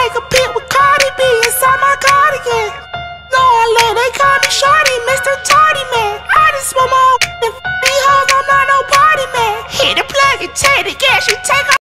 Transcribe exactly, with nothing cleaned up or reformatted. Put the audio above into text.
take a pic with Cardi B inside my cardigan. No, I love, they call me Shorty, Mister Tardy Man. I just want my own and f these hoes, I'm not no party man. Hit the plug and take the gas, you take off.